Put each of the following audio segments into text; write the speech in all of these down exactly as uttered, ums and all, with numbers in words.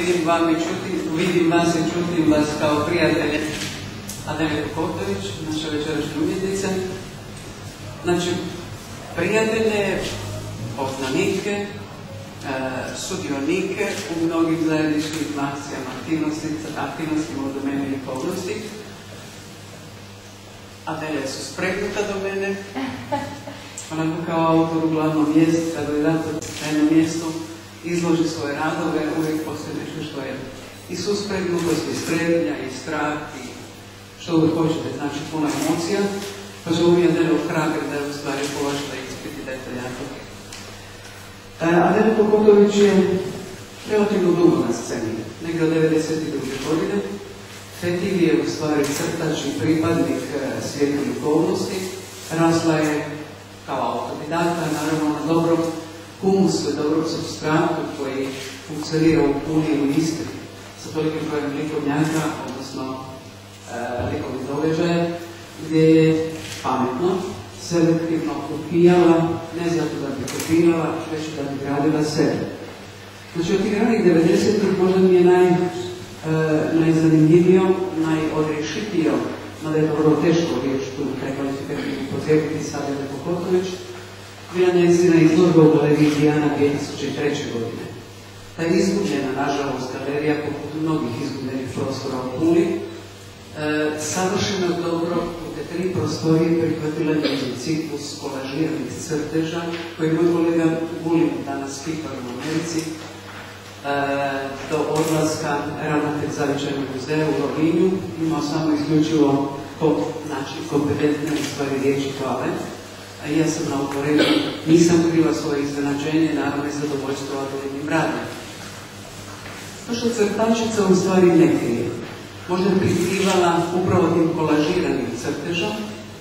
vidim, vam i čutim, vidim vas i čutim vas kao prijatelje Adele Kokotović, naša večerašnja umjetnica. Znači, prijatelje, poznanike, sudionike u mnogim zajedničkim akcijama, aktivnostima u domeni likovnosti. Adele su spregnuta do mene. Onako kao autor u glavnom mjestu, kada je dato na jednom mjestu izloži svoje radove, uvijek postoji nešto što je i suspregnutost, i strepnja, i strah, i što uvijek hoćete, znači puna emocija, pa će uvijek Adele ohrabri da je u stvari položila ispit i da je to jako. Adele Kokotović je relativno dugo na sceni, negdje od devedeset druge godine. Fetiv je u stvari crtač i pripadnik svijeta likovnosti. Rasla je kao autodidakta, naravno na dobrom humusu i dobrom substratu koji funkcionira u Puli u Istri sa tolikim brojem likovnjaka, odnosno e, likovnih događaja, gdje je pametno, selektivno upijala, ne zato da bi kopirala, već da bi gradila sebe. Znači od tih ranih devedesetih možda mi je naj, e, najzanimljivio, najodrešitio, mada je to vrlo teško riječ tu prekvalifikativno potrebiti sa Adele Kokotović, bila njezina izložba u galeriji Dijana dvije tisuće treće. godine. Ta je izgubljena, nažalost, galerija, poput mnogih izgubljenih prostora u Puli, e, savršeno dobro u te tri prostorije prihvatila njezin ciklus kolažiranih crteža, koji moj kolega Vulin danas kipar u Americi, e, do odlaska ravnatelj Zavičajnog muzeja u Rovinju, imao samo isključivo to, znači, kompetentne u stvari riječi hvale. A ja sam na otvorenju, nisam kriva svoje iznenađenje, naravno i zadovoljstvo Adelinim radom. To što crtačica u stvari ne krije. Možda je prikrivala upravo tim kolažiranim crtežom.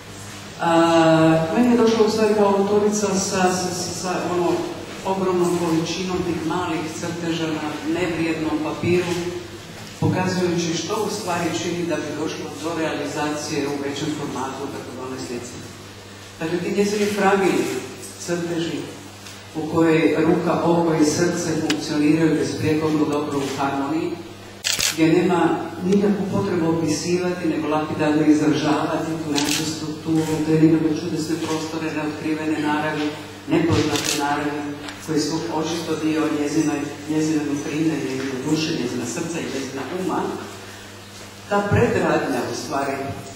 A, meni je došla u stvari kao autorica sa, sa, sa, sa ono, ogromnom količinom tih malih crteža na nevrijednom papiru, pokazujući što u stvari čini da bi došlo do realizacije u većem formatu kako one slici. Dakle, ti njezini fragili, crteži, u kojoj ruka, oko i srce funkcioniraju besprijekorno dobro u harmoniji, gdje nema nikakvu potrebu opisivati, nego lapidarno izražavati tu našu strukturu, te nekakve čudesne prostore, neotkrivene naravi, nepoznate naravi, koji su očito dio njezine nutrine, njezine duše, njezina srca i njezina uma. Ta predradnja, u stvari,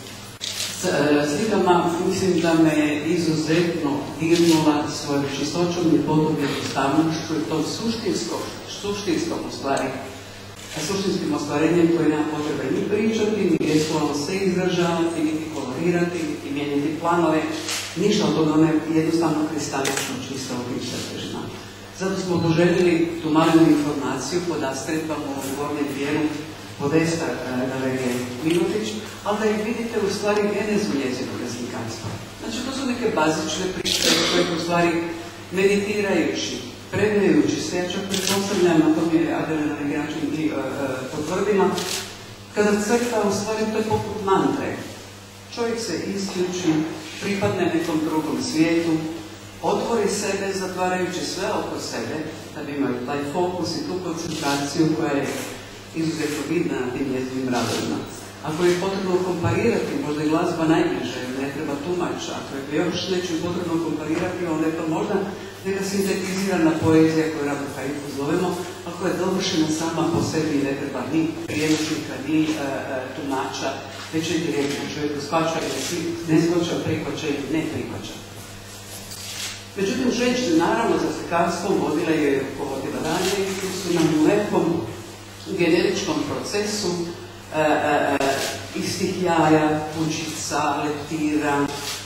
slikama, mislim da me izuzetno dirnula svojom čistoćom i potom jednostavnošću i tom suštinskom u stvari, suštinskim ostvarenjem koje nema potrebe ni pričati, ni gestualno se izražavati, niti kolorirati, niti mijenjati planove, ništa od toga, ona je jednostavno kristalično čista obična težina. Zato smo doželjeli tu malenu informaciju pod astretbama u gornjem dijelu podesta galerije Milutić, ali da ih vidite u stvari genezu njezinog slikarstva. Znači, to su neke bazične priče koje u stvari meditirajući, predajući se, ja čak pretpostavljam, a to mi je Adele na neki način i uh, uh, potvrdila, kada crta u stvari to je poput mantre. Čovjek se isključi, pripadne nekom drugom svijetu, otvori sebe, zatvarajući sve oko sebe, da bi imali taj fokus i tu koncentraciju koja je izuzetno vidna na tim njezinim radovima. Ako je potrebno komparirati, možda i glazba najbliže, ne treba tumača, ako je još nečim potrebno komparirati, onda je to možda neka sintetizirana poezija koju rado haiku zovemo, ako je dovršena sama po sebi i ne treba ni prijevočnika, ni e, e, tumača, već je direktno čovjeku shvaća ili ne shvaća, prihvaća ili ne prihvaća. Međutim, žeđe, naravno, za slikarstvom vodila je i povodila dalje i tu su nam u nekom generičkom procesu e, e, istih jaja, kućica, leptira,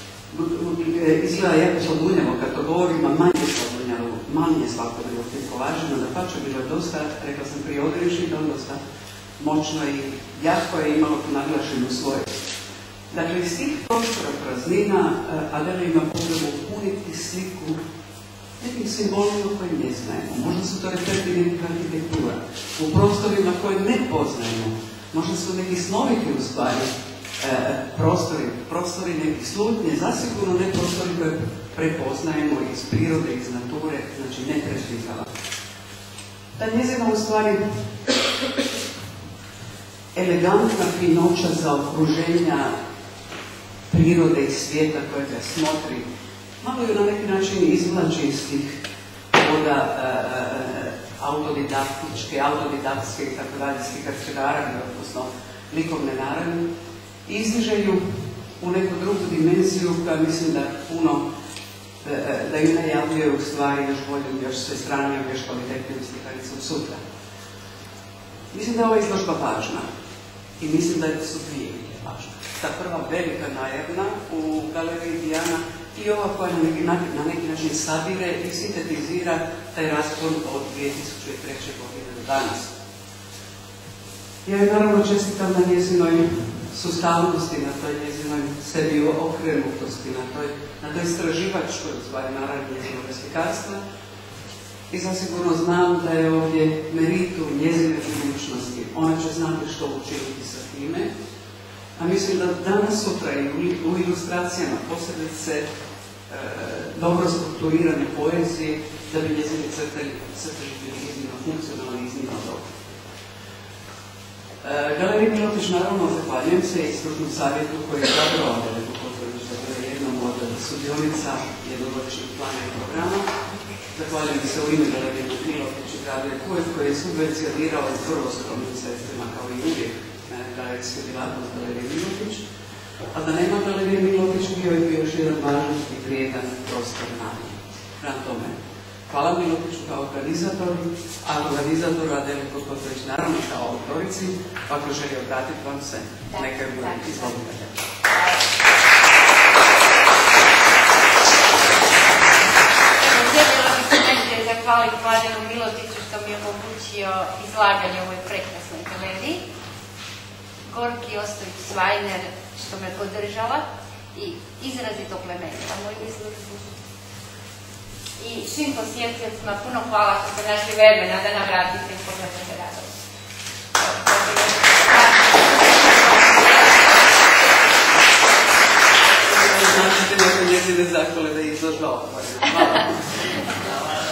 izgleda jako slobunjavo kad to govorim, a manje slobunjavo, manje svakodnevno tim kolažima, da pače bilo je dosta, rekla sam prije odrežni, da dosta moćno i jako je imalo tu naglašenu svoje. Dakle, iz tih prostora praznina Adele ima potrebu puniti sliku nekim simbolima koje ne znajemo. Možda su to referenti nekih arhitektura. U prostorima koje ne poznajemo. Možda su neki snoviti u stvari e, prostori, prostori nekih slutnje, zasigurno ne prostori koje prepoznajemo iz prirode, iz nature, znači ne preslikava. Ta njezina u stvari elegantna finoća za okruženja prirode i svijeta koje ga smotri, malo ju na neki način izvlači iz tih voda autodidaktičke, autodidaktske i tako dalje slikarske naravi, odnosno likovne naravi, i izdiže ju u neku drugu dimenziju koja mislim da puno, da ju najavljuje u stvari još boljom, još sve stranijom, još kvalitetnijom slikaricom sutra. Mislim da je ova izložba važna i mislim da su dvije važne. Ta prva velika najavna u galeriji Dijana i ova koja na neki, na neki način sabire i sintetizira taj raspon od dvije tisuće treće. godine do danas. Ja je naravno čestitam na njezinoj sustavnosti, na toj njezinoj sebi okrenutosti, na toj, na toj istraživačkoj stvari naravno njezinog slikarstva. I zasigurno znam da je ovdje meritum njezine budućnosti. Ona će znati što učiniti sa time. A mislim da danas, sutra i u ilustracijama, posebice e, dobro strukturirane poezije, da bi njezini crteži bili iznimno funkcionalni i iznimno dobro. E, Galeriji Milotić, naravno, zahvaljujem se i stručnom savjetu koji je zapravo Adeletu Kotorić, da je jednom od sudionica jednogodišnjeg plana i programa. Zahvaljujem se u ime Galerije Milotić i gradu Jakuje, koji je subvencionirao s vrlo skromnim sredstvima, kao i uvijek, galerijske djelatnost Galerije Milotić, a da nema Galerije Milotić bio je bio još jedan važan i vrijedan prostor nami. Prema tome, hvala Milotiću kao organizatoru, a organizatoru Adele Kotorić naravno kao autorici, ako želi obratiti vam se, neka je bude izvolite. Željela bih se najprije zahvaliti Mladenu Milotiću što mi je omogućio izlaganje u ovoj prekrasnoj galeriji. Gorki Ostojić Svajner što me podržala i izrazito plemenila moju izložbu. I svim posjetiteljima puno hvala što ste našli vremena da nam vratite i pogledate radove. Znači, te neke njezine zahvale da je izložba otvorena. Hvala.